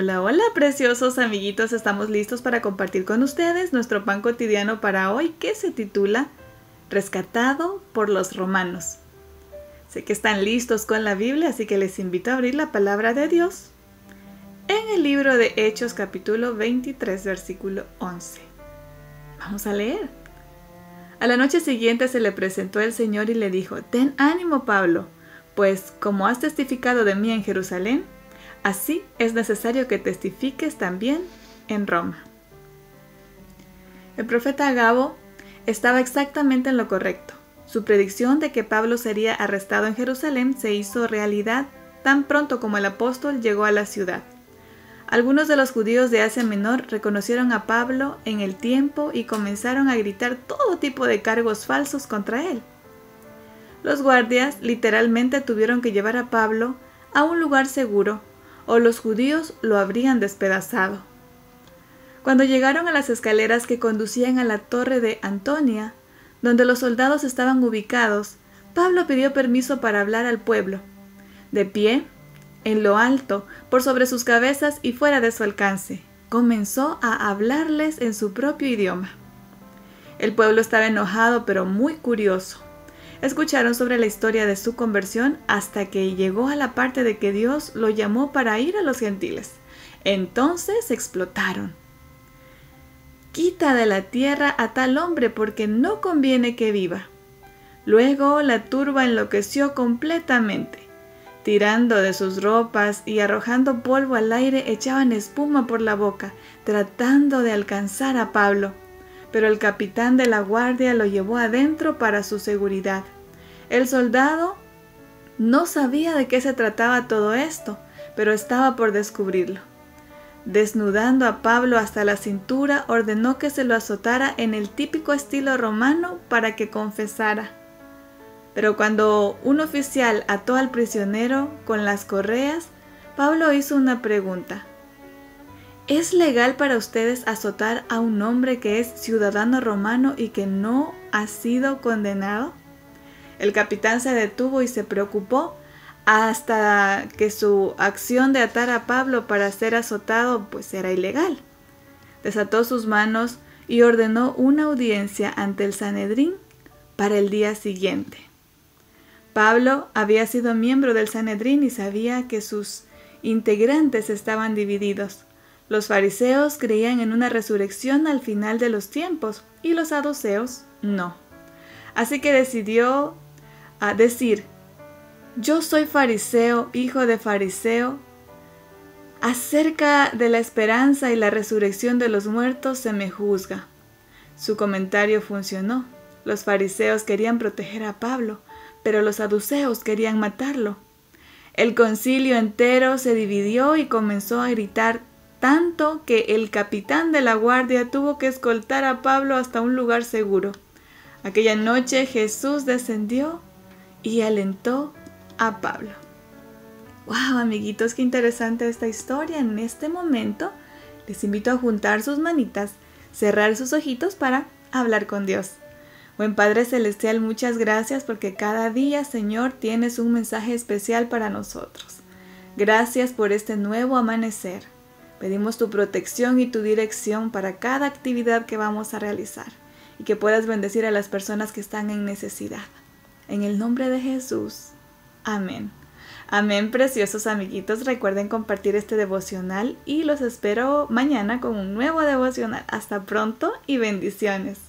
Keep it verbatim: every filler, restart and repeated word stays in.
Hola, hola preciosos amiguitos, estamos listos para compartir con ustedes nuestro pan cotidiano para hoy que se titula Rescatado por los romanos. Sé que están listos con la Biblia, así que les invito a abrir la palabra de Dios en el libro de Hechos capítulo veintitrés versículo once. Vamos a leer. A la noche siguiente se le presentó el Señor y le dijo: Ten ánimo, Pablo, pues como has testificado de mí en Jerusalén, así es necesario que testifiques también en Roma. El profeta Agabo estaba exactamente en lo correcto. Su predicción de que Pablo sería arrestado en Jerusalén se hizo realidad tan pronto como el apóstol llegó a la ciudad. Algunos de los judíos de Asia Menor reconocieron a Pablo en el tiempo y comenzaron a gritar todo tipo de cargos falsos contra él. Los guardias literalmente tuvieron que llevar a Pablo a un lugar seguro, o los judíos lo habrían despedazado. Cuando llegaron a las escaleras que conducían a la torre de Antonia, donde los soldados estaban ubicados, Pablo pidió permiso para hablar al pueblo. De pie, en lo alto, por sobre sus cabezas y fuera de su alcance, comenzó a hablarles en su propio idioma. El pueblo estaba enojado pero muy curioso. Escucharon sobre la historia de su conversión hasta que llegó a la parte de que Dios lo llamó para ir a los gentiles. Entonces explotaron. Quita de la tierra a tal hombre porque no conviene que viva. Luego la turba enloqueció completamente. Tirando de sus ropas y arrojando polvo al aire, echaban espuma por la boca, tratando de alcanzar a Pablo. Pero el capitán de la guardia lo llevó adentro para su seguridad. El soldado no sabía de qué se trataba todo esto, pero estaba por descubrirlo. Desnudando a Pablo hasta la cintura, ordenó que se lo azotara en el típico estilo romano para que confesara. Pero cuando un oficial ató al prisionero con las correas, Pablo hizo una pregunta. ¿Es legal para ustedes azotar a un hombre que es ciudadano romano y que no ha sido condenado? El capitán se detuvo y se preocupó hasta que su acción de atar a Pablo para ser azotado pues era ilegal. Desató sus manos y ordenó una audiencia ante el Sanedrín para el día siguiente. Pablo había sido miembro del Sanedrín y sabía que sus integrantes estaban divididos. Los fariseos creían en una resurrección al final de los tiempos y los saduceos no. Así que decidió a decir: yo soy fariseo, hijo de fariseo. Acerca de la esperanza y la resurrección de los muertos se me juzga. Su comentario funcionó. Los fariseos querían proteger a Pablo, pero los saduceos querían matarlo. El concilio entero se dividió y comenzó a gritar tanto que el capitán de la guardia tuvo que escoltar a Pablo hasta un lugar seguro. Aquella noche Jesús descendió y alentó a Pablo. ¡Wow, amiguitos! ¡Qué interesante esta historia! En este momento les invito a juntar sus manitas, cerrar sus ojitos para hablar con Dios. Buen Padre Celestial, muchas gracias porque cada día, Señor, tienes un mensaje especial para nosotros. Gracias por este nuevo amanecer. Pedimos tu protección y tu dirección para cada actividad que vamos a realizar y que puedas bendecir a las personas que están en necesidad. En el nombre de Jesús. Amén. Amén, preciosos amiguitos. Recuerden compartir este devocional y los espero mañana con un nuevo devocional. Hasta pronto y bendiciones.